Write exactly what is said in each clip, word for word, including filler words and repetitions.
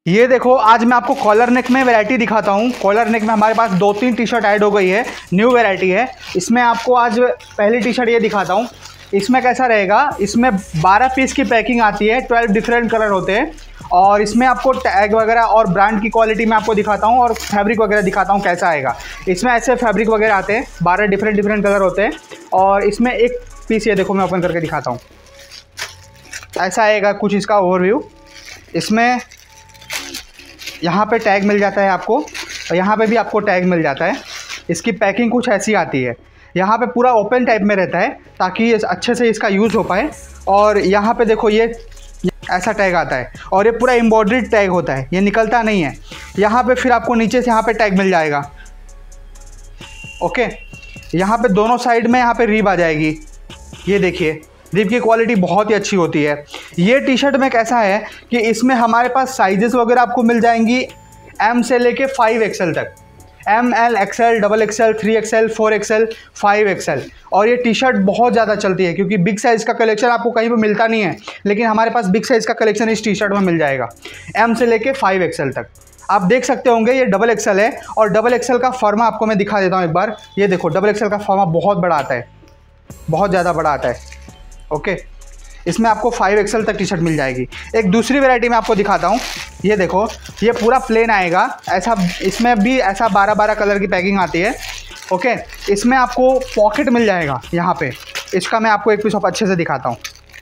ये देखो, आज मैं आपको कॉलर नेक में वैरायटी दिखाता हूँ। कॉलर नेक में हमारे पास दो तीन टी शर्ट ऐड हो गई है, न्यू वैरायटी है। इसमें आपको आज पहली टी शर्ट ये दिखाता हूँ। इसमें कैसा रहेगा, इसमें बारह पीस की पैकिंग आती है, बारह डिफरेंट कलर होते हैं और इसमें आपको टैग वगैरह और ब्रांड की क्वालिटी मैं आपको दिखाता हूँ और फैब्रिक वगैरह दिखाता हूँ कैसा आएगा। इसमें ऐसे फैब्रिक वगैरह आते हैं, बारह डिफरेंट डिफरेंट कलर होते हैं और इसमें एक पीस ये देखो मैं ओपन करके दिखाता हूँ। ऐसा आएगा कुछ इसका ओवरव्यू। इसमें यहाँ पे टैग मिल जाता है आपको और यहाँ पे भी आपको टैग मिल जाता है। इसकी पैकिंग कुछ ऐसी आती है, यहाँ पे पूरा ओपन टाइप में रहता है ताकि अच्छे से इसका यूज़ हो पाए। और यहाँ पे देखो ये ऐसा टैग आता है और ये पूरा एम्ब्रॉयडर्ड टैग होता है, ये निकलता नहीं है। यहाँ पे फिर आपको नीचे से यहाँ पे टैग मिल जाएगा। ओके, यहाँ पे दोनों साइड में यहाँ पे रिब आ जाएगी। ये देखिए, रिब की क्वालिटी बहुत ही अच्छी होती है। ये टी शर्ट में कैसा है कि इसमें हमारे पास साइजेस वगैरह आपको मिल जाएंगी एम से लेके फाइव एक्सएल तक, M L XL, double XL, three XL, four XL, five XL. और ये टी शर्ट बहुत ज़्यादा चलती है क्योंकि बिग साइज़ का कलेक्शन आपको कहीं पर मिलता नहीं है, लेकिन हमारे पास बिग साइज़ का कलेक्शन इस टी शर्ट में मिल जाएगा एम से लेके फाइव एक्सएल तक। आप देख सकते होंगे ये डबल एक्सएल है और डबल एक्सएल का फर्मा आपको मैं दिखा देता हूँ एक बार। ये देखो, डबल एक्सएल का फर्मा बहुत बड़ा आता है, बहुत ज़्यादा बड़ा आता है। ओके, इसमें आपको फाइव एक्सएल तक टी शर्ट मिल जाएगी। एक दूसरी वैरायटी में आपको दिखाता हूँ। ये देखो, ये पूरा प्लेन आएगा ऐसा, इसमें भी ऐसा बारह बारह कलर की पैकिंग आती है। ओके, इसमें आपको पॉकेट मिल जाएगा यहाँ पे। इसका मैं आपको एक पीस अच्छे से दिखाता हूँ।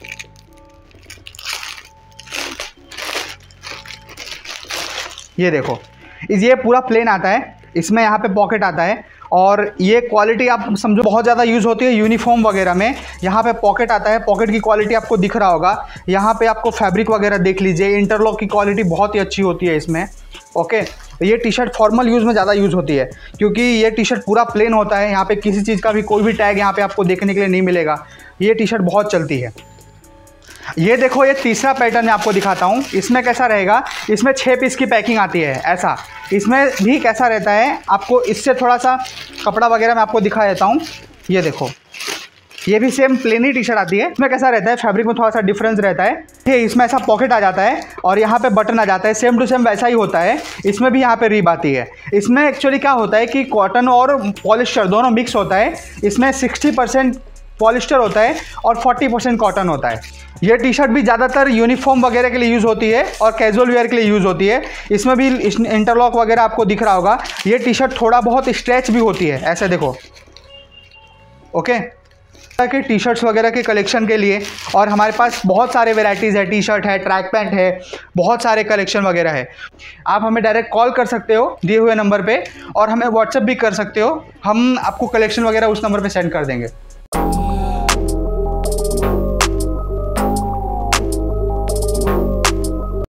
ये देखो, ये पूरा प्लेन आता है, इसमें यहाँ पे पॉकेट आता है और ये क्वालिटी आप समझो बहुत ज़्यादा यूज़ होती है यूनिफॉर्म वगैरह में। यहाँ पे पॉकेट आता है, पॉकेट की क्वालिटी आपको दिख रहा होगा। यहाँ पे आपको फैब्रिक वगैरह देख लीजिए, इंटरलॉक की क्वालिटी बहुत ही अच्छी होती है इसमें। ओके, ये टी शर्ट फॉर्मल यूज़ में ज़्यादा यूज़ होती है क्योंकि ये टी शर्ट पूरा प्लेन होता है। यहाँ पे किसी चीज़ का भी कोई भी टैग यहाँ पे आपको देखने के लिए नहीं मिलेगा। ये टी शर्ट बहुत चलती है। ये देखो, ये तीसरा पैटर्न मैं आपको दिखाता हूँ। इसमें कैसा रहेगा, इसमें छः पीस की पैकिंग आती है ऐसा। इसमें भी कैसा रहता है, आपको इससे थोड़ा सा कपड़ा वगैरह मैं आपको दिखा देता हूँ। ये देखो, ये भी सेम प्लेन ही टी शर्ट आती है। इसमें कैसा रहता है, फैब्रिक में थोड़ा सा डिफरेंस रहता है। ठीक, इसमें ऐसा पॉकेट आ जाता है और यहाँ पे बटन आ जाता है, सेम टू सेम वैसा ही होता है। इसमें भी यहाँ पे रिब आती है। इसमें एक्चुअली क्या होता है कि कॉटन और पॉलिस्टर दोनों मिक्स होता है। इसमें सिक्सटी परसेंट पॉलिस्टर होता है और फोर्टी परसेंट कॉटन होता है। ये टी शर्ट भी ज़्यादातर यूनिफॉर्म वगैरह के लिए यूज़ होती है और कैजुअल वेयर के लिए यूज़ होती है। इसमें भी इंटरलॉक वगैरह आपको दिख रहा होगा। ये टी शर्ट थोड़ा बहुत स्ट्रेच भी होती है, ऐसे देखो। ओके, के टी शर्ट्स वगैरह के कलेक्शन के लिए और हमारे पास बहुत सारे वेराइटीज़ है, टी शर्ट है, ट्रैक पैंट है, बहुत सारे कलेक्शन वगैरह है। आप हमें डायरेक्ट कॉल कर सकते हो दिए हुए नंबर पे और हमें व्हाट्सएप भी कर सकते हो। हम आपको कलेक्शन वगैरह उस नंबर पे सेंड कर देंगे।